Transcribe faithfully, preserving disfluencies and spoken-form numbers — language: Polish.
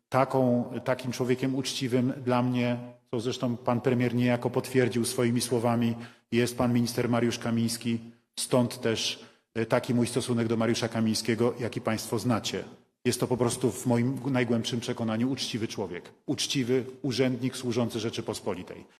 taką, takim człowiekiem uczciwym dla mnie, co zresztą pan premier niejako potwierdził swoimi słowami, jest pan minister Mariusz Kamiński. Stąd też taki mój stosunek do Mariusza Kamińskiego, jaki państwo znacie. Jest to po prostu w moim najgłębszym przekonaniu uczciwy człowiek. Uczciwy urzędnik służący Rzeczypospolitej.